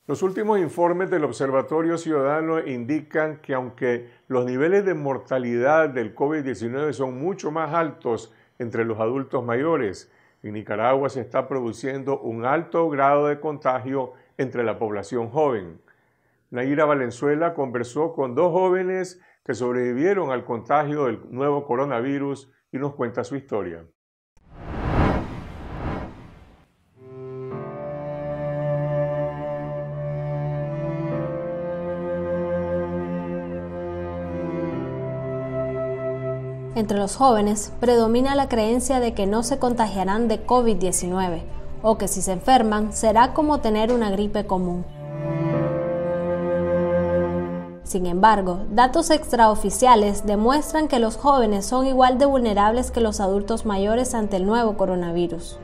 Los últimos informes del Observatorio Ciudadano indican que aunque los niveles de mortalidad del COVID-19 son mucho más altos entre los adultos mayores, en Nicaragua se está produciendo un alto grado de contagio entre la población joven. Nayira Valenzuela conversó con dos jóvenes que sobrevivieron al contagio del nuevo coronavirus y nos cuenta su historia. Entre los jóvenes predomina la creencia de que no se contagiarán de COVID-19 o que si se enferman será como tener una gripe común. Sin embargo, datos extraoficiales demuestran que los jóvenes son igual de vulnerables que los adultos mayores ante el nuevo coronavirus.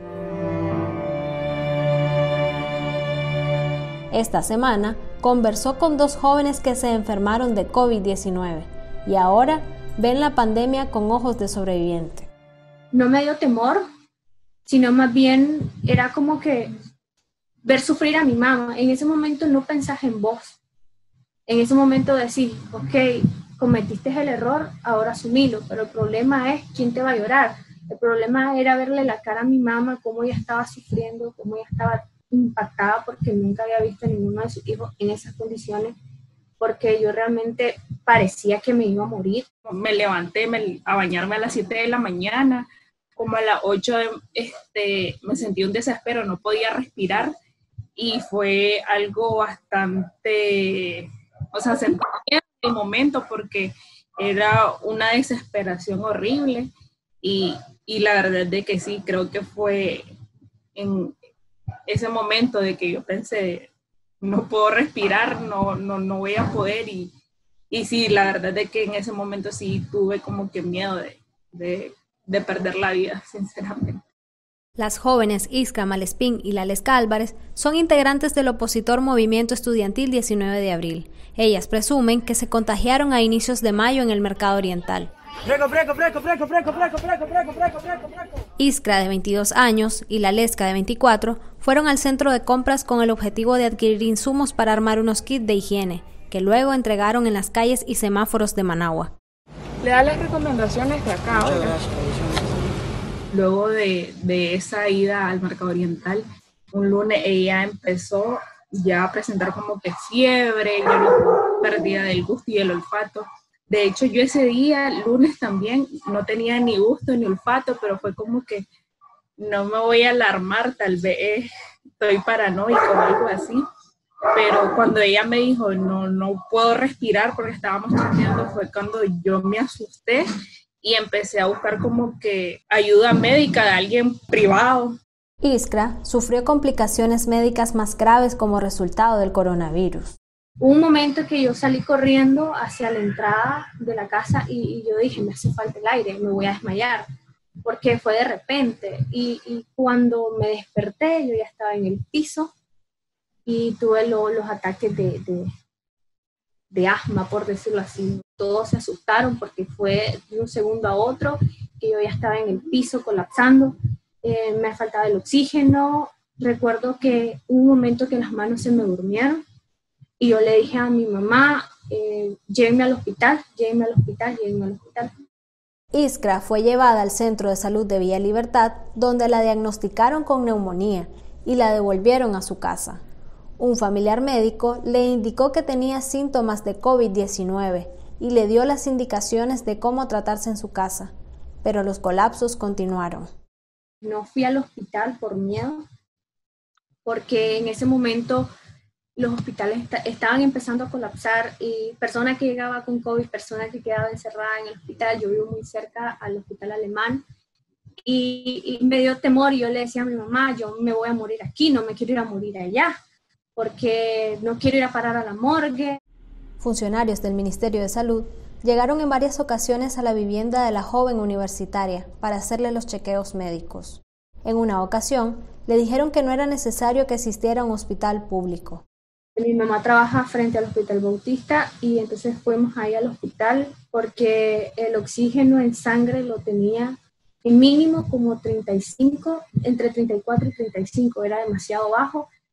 Esta semana conversó con dos jóvenes que se enfermaron de COVID-19 y ahora ven la pandemia con ojos de sobreviviente. No me dio temor, sino más bien era como que ver sufrir a mi mamá. En ese momento no pensás en vos. En ese momento decís, ok, cometiste el error, ahora asumilo, pero el problema es quién te va a llorar. El problema era verle la cara a mi mamá, cómo ella estaba sufriendo, cómo ella estaba impactada porque nunca había visto a ninguno de sus hijos en esas condiciones, porque yo realmente parecía que me iba a morir. Me levanté a bañarme a las 7 de la mañana, como a las 8 me sentí un desespero, no podía respirar y fue algo bastante, sentí miedo en el momento porque era una desesperación horrible y la verdad es de que sí, creo que fue en ese momento de que yo pensé, no puedo respirar, no voy a poder y sí, la verdad es que en ese momento sí tuve como que miedo de perder la vida, sinceramente. Las jóvenes Iskra Malespín y Lalesca Álvarez son integrantes del opositor Movimiento Estudiantil 19 de abril. Ellas presumen que se contagiaron a inicios de mayo en el Mercado Oriental. Iskra, de 22 años, y Lalesca, de 24, fueron al centro de compras con el objetivo de adquirir insumos para armar unos kits de higiene, que luego entregaron en las calles y semáforos de Managua. Le da las recomendaciones de acá. Luego de esa ida al Mercado Oriental, un lunes ella empezó ya a presentar como que fiebre, pérdida del gusto y el olfato. De hecho, yo ese día, lunes también, no tenía ni gusto ni olfato, pero fue como que no me voy a alarmar, tal vez estoy paranoico o algo así. Pero cuando ella me dijo, no puedo respirar porque estábamos chateando, fue cuando yo me asusté y empecé a buscar como que ayuda médica de alguien privado. Iskra sufrió complicaciones médicas más graves como resultado del coronavirus. Hubo un momento que yo salí corriendo hacia la entrada de la casa y yo dije, me hace falta el aire, me voy a desmayar, porque fue de repente. Y cuando me desperté, yo ya estaba en el piso y tuve los ataques de asma, por decirlo así. Todos se asustaron porque fue de un segundo a otro que yo ya estaba en el piso colapsando, me faltaba el oxígeno. Recuerdo que hubo un momento que las manos se me durmieron y yo le dije a mi mamá, llévenme al hospital, llévenme al hospital, llévenme al hospital. Iskra fue llevada al Centro de Salud de Villa Libertad, donde la diagnosticaron con neumonía y la devolvieron a su casa. Un familiar médico le indicó que tenía síntomas de COVID-19 y le dio las indicaciones de cómo tratarse en su casa, pero los colapsos continuaron. No fui al hospital por miedo, porque en ese momento los hospitales estaban empezando a colapsar y persona que llegaba con COVID, persona que quedaba encerrada en el hospital. Yo vivo muy cerca al hospital alemán y me dio temor y yo le decía a mi mamá, yo me voy a morir aquí, no me quiero ir a morir allá, porque no quiero ir a parar a la morgue. Funcionarios del Ministerio de Salud llegaron en varias ocasiones a la vivienda de la joven universitaria para hacerle los chequeos médicos. En una ocasión, le dijeron que no era necesario que asistiera a un hospital público. Mi mamá trabaja frente al Hospital Bautista y entonces fuimos ahí al hospital porque el oxígeno en sangre lo tenía en mínimo como 35, entre 34 y 35, era demasiado bajo.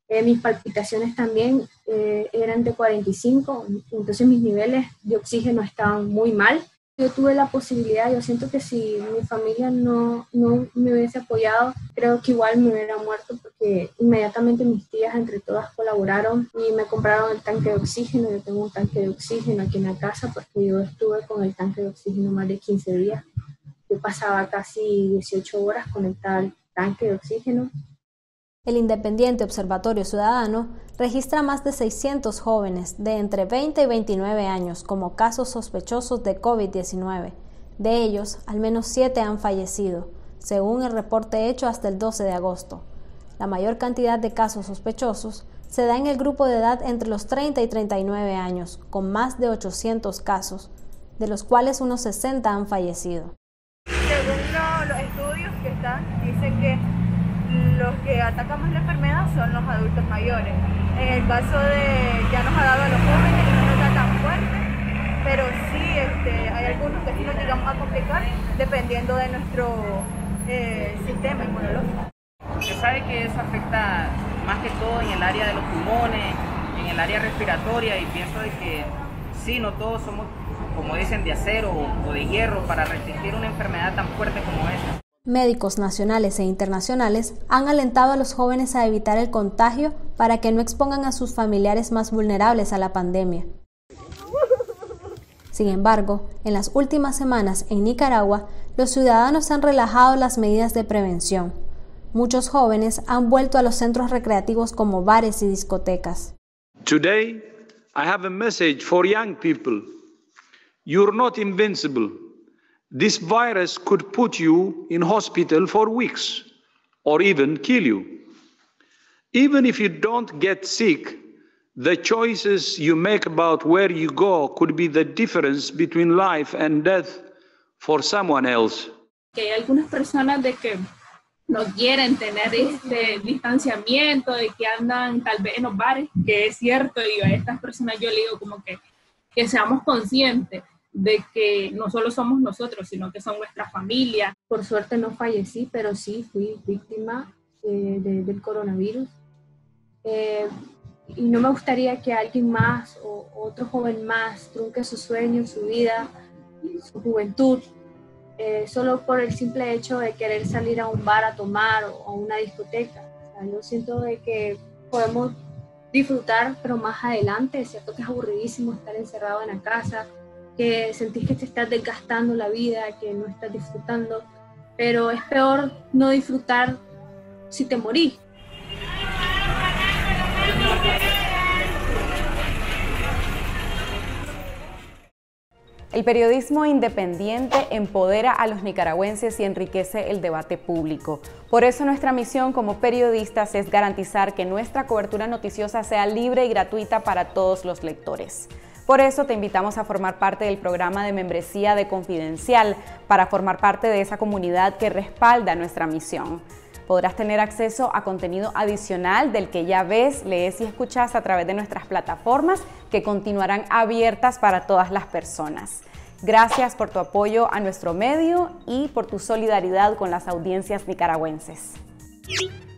Mis palpitaciones también eran de 45, entonces mis niveles de oxígeno estaban muy mal. Yo tuve la posibilidad, yo siento que si mi familia no me hubiese apoyado, creo que igual me hubiera muerto, porque inmediatamente mis tías entre todas colaboraron y me compraron el tanque de oxígeno. Yo tengo un tanque de oxígeno aquí en la casa porque yo estuve con el tanque de oxígeno más de 15 días. Yo pasaba casi 18 horas conectada al tanque de oxígeno. El Independiente Observatorio Ciudadano registra más de 600 jóvenes de entre 20 y 29 años como casos sospechosos de COVID-19. De ellos, al menos 7 han fallecido, según el reporte hecho hasta el 12 de agosto. La mayor cantidad de casos sospechosos se da en el grupo de edad entre los 30 y 39 años, con más de 800 casos, de los cuales unos 60 han fallecido. Según los estudios que están, dicen que los que atacan más la enfermedad son los adultos mayores. En el caso de, ya nos ha dado a los jóvenes y no nos da tan fuerte, pero sí hay algunos que sí nos llegamos a complicar dependiendo de nuestro sistema inmunológico. Se sabe que eso afecta más que todo en el área de los pulmones, en el área respiratoria, y pienso de que sí, no todos somos, como dicen, de acero o de hierro para resistir una enfermedad tan fuerte como esa. Médicos nacionales e internacionales han alentado a los jóvenes a evitar el contagio para que no expongan a sus familiares más vulnerables a la pandemia. Sin embargo, en las últimas semanas en Nicaragua, los ciudadanos han relajado las medidas de prevención. Muchos jóvenes han vuelto a los centros recreativos como bares y discotecas. Today, I have a message for young people. You're not invincible. This virus could put you in hospital for weeks or even kill you. Even if you don't get sick, the choices you make about where you go could be the difference between life and death for someone else. Que hay algunas personas de que no quieren tener distanciamiento, de que andan tal vez en los bares, que es cierto, y a estas personas yo le digo como que seamos conscientes de que no solo somos nosotros, sino que son nuestra familia. Por suerte no fallecí, pero sí fui víctima del coronavirus. Y no me gustaría que alguien más o otro joven más trunque sus sueños, su vida, su juventud, solo por el simple hecho de querer salir a un bar a tomar o a una discoteca. O sea, yo siento de que podemos disfrutar, pero más adelante. Es cierto que es aburridísimo estar encerrado en la casa, que sentís que te estás desgastando la vida, que no estás disfrutando, pero es peor no disfrutar si te morís. El periodismo independiente empodera a los nicaragüenses y enriquece el debate público. Por eso nuestra misión como periodistas es garantizar que nuestra cobertura noticiosa sea libre y gratuita para todos los lectores. Por eso te invitamos a formar parte del programa de membresía de Confidencial para formar parte de esa comunidad que respalda nuestra misión. Podrás tener acceso a contenido adicional del que ya ves, lees y escuchas a través de nuestras plataformas que continuarán abiertas para todas las personas. Gracias por tu apoyo a nuestro medio y por tu solidaridad con las audiencias nicaragüenses.